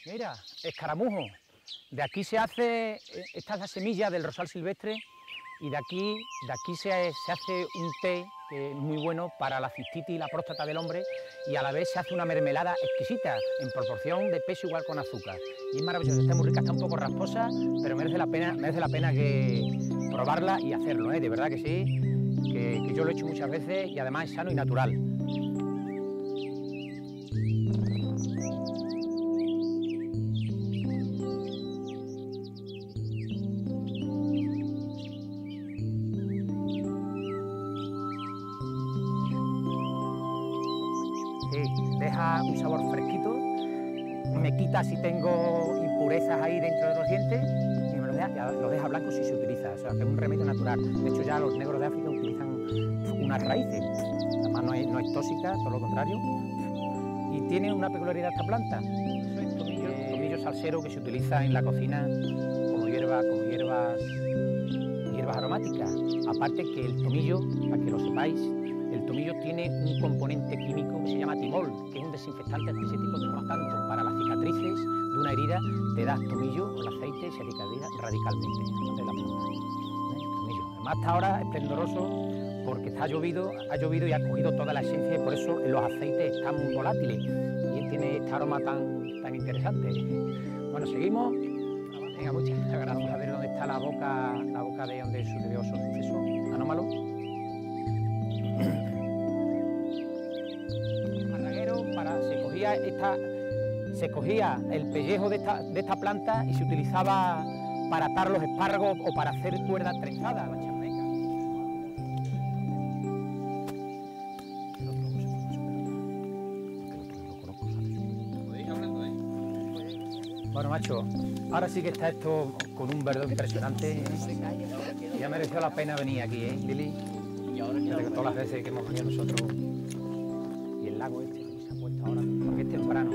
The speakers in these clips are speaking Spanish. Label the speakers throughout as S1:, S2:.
S1: Mira, escaramujo. De aquí se hace, esta es la semilla del rosal silvestre y de aquí se hace un té que es muy bueno para la cistitis y la próstata del hombre y a la vez se hace una mermelada exquisita en proporción de peso igual con azúcar. Y es maravilloso, está muy rica, está un poco rasposa, pero merece la pena que probarla y hacerlo, de verdad que sí, que yo lo he hecho muchas veces y además es sano y natural. Deja un sabor fresquito, me quita si tengo impurezas ahí dentro de los dientes y me lo deja blanco si se utiliza, o sea que es un remedio natural. De hecho ya los negros de África utilizan unas raíces, además no es tóxica, todo lo contrario, y tiene una peculiaridad esta planta, es tomillo salsero que se utiliza en la cocina como hierbas aromáticas. Aparte que el tomillo, para que lo sepáis, el tomillo tiene un componente químico que se llama timol, que es un desinfectante antiséptico que, por lo tanto, para las cicatrices de una herida, te das tomillo con aceite y se cicatriza radicalmente. Entonces, la planta, tomillo. Además, está ahora esplendoroso porque ha llovido y ha cogido toda la esencia y por eso los aceites están muy volátiles y tiene este aroma tan interesante. Bueno, seguimos. Venga, muchas gracias. A ver dónde está la boca de donde sucedió su suceso anómalo. Se cogía el pellejo de esta planta y se utilizaba para atar los espárragos o para hacer cuerdas trenzadas, la charneca. Bueno, macho, ahora sí que está esto con un verdor impresionante. Ya mereció la pena venir aquí, Lili? Desde todas las veces que hemos venido nosotros. Y el lago este se ha puesto ahora, porque es temprano.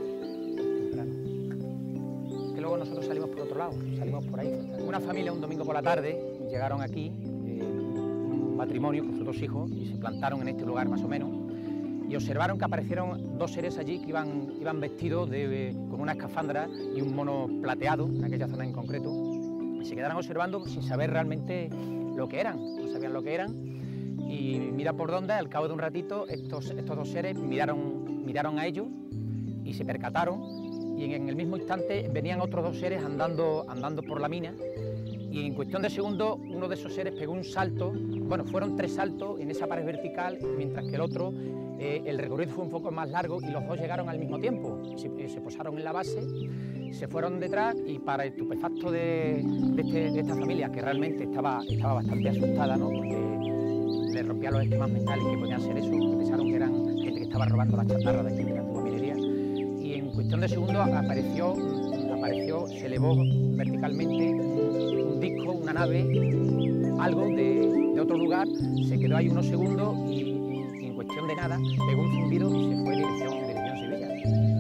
S1: Que luego nosotros salimos por otro lado, salimos por ahí. Una familia un domingo por la tarde llegaron aquí, un matrimonio con sus dos hijos, y se plantaron en este lugar más o menos, y observaron que aparecieron dos seres allí que iban vestidos con una escafandra y un mono plateado, en aquella zona en concreto, y se quedaron observando sin saber realmente lo que eran, no sabían lo que eran, y mira por dónde, al cabo de un ratito, estos dos seres miraron a ellos y se percataron, y en el mismo instante venían otros dos seres andando por la mina, y en cuestión de segundos uno de esos seres pegó un salto, bueno, fueron 3 saltos en esa pared vertical, mientras que el otro, el recorrido fue un poco más largo y los dos llegaron al mismo tiempo, se posaron en la base, se fueron detrás y para el estupefacto de esta familia, que realmente estaba bastante asustada, ¿no? Porque le rompía los esquemas mentales que podían ser eso, que pensaron que eran gente que estaba robando la chatarra de aquí de la antigua minería, y en cuestión de segundos apareció, se elevó verticalmente un disco, una nave, algo de otro lugar, se quedó ahí unos segundos y en cuestión de nada pegó un zumbido y se fue en dirección Sevilla.